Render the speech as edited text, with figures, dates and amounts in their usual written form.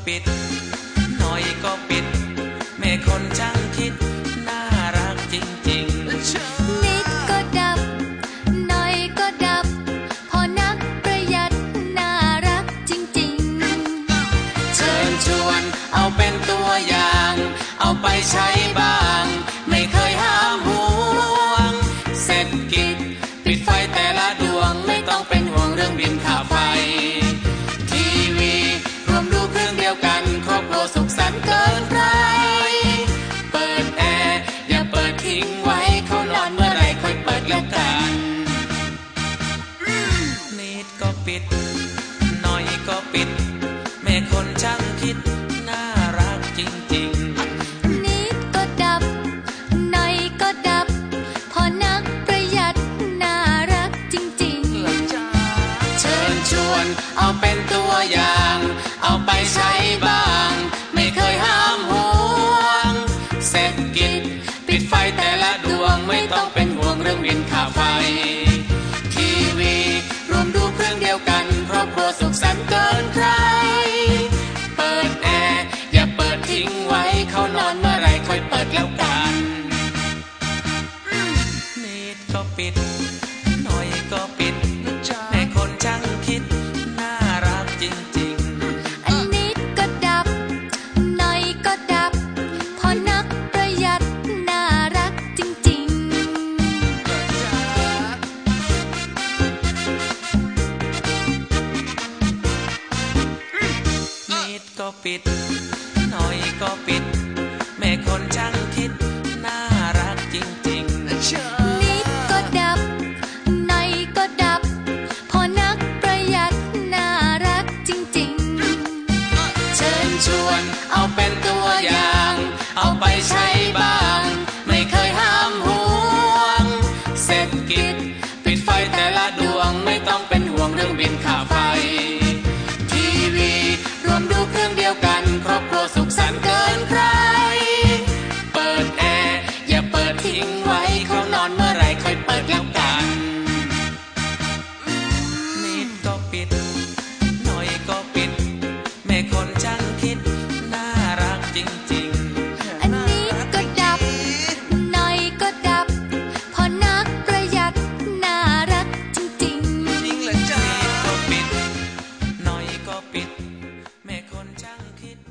ปิดหน่อยก็ปิดแม่คนช่างคิดน่ารักจริงๆนิดก็ดับหน่อยก็ดับพอนักประหยัดน่ารักจริงๆเชิญชวนเอาเป็นตัวอย่างเอาไปใช้บ้างไม่เคยห้ามห่วงเศรษฐกิจปิดไฟแต่ละดวงไม่ต้องเป็นห่วงเรื่องบินค่าไฟทีวีรวมดูเครื่องเดียวกันครอบครัวสุขสันต์เกินใครเปิดแอร์อย่าเปิดทิ้งไว้เขานอนเมื่อไรค่อยเปิดแล้วกันนิดก็ปิดหน่อยก็ปิดแม่คนช่างคิดน่ารักจริงๆนิดก็ดับหน่อยก็ดับพอนักประหยัดน่ารักจริงๆเชิญชวนเอาเป็นตัวอย่างเอาไปใช้บ้างไม่เคยห้ามห่วงเศรษฐกิจปิดไฟแต่ละดวงไม่ต้องเป็นห่วงเรื่องบินค่าไฟทีวีรวมดูเครื่องเดียวกันครอบครัวสุขสันต์เกินใครเปิดแอร์อย่าเปิดทิ้งไว้เขานอนเมื่อไรค่อยเปิดแล้วกันนิดก็ปิดหน่อยก็ปิดแม่คนช่างคิดน่ารักจริงๆอันนิดก็ดับหน่อยก็ดับพอนักประหยัดน่ารักจริงๆนิดก็ปิดหน่อยก็ปิดแม่คนช่างคิดน่ารักจริงๆนิดก็ดับหน่อยก็ดับพอนักประหยัดน่ารักจริงๆเชิญชวนเอาเป็นตัวอย่างเอาไปใช้บ้างไม่เคยห้ามห่วงเศรษฐกิจปิดไฟแต่ละดวงไม่ต้องเป็นห่วงเรื่องบินค่าไฟทีวีรวมดูเครื่องเดียวกันครอบครัวสุขสันต์เกินใครเปิดแอร์อย่าเปิดทิ้งไว้เขานอนเมื่อไรค่อยเปิดแล้วกันนิดก็ปิดหน่อยก็ปิดแม่คนช่างคิดน่ารักจริงๆอันนิดก็ดับหน่อยก็ดับพอนักประหยัดน่ารักจริงๆจริงเหรอจ๊ะนิดก็ปิดหน่อยก็ปิดแม่คนช่างคิด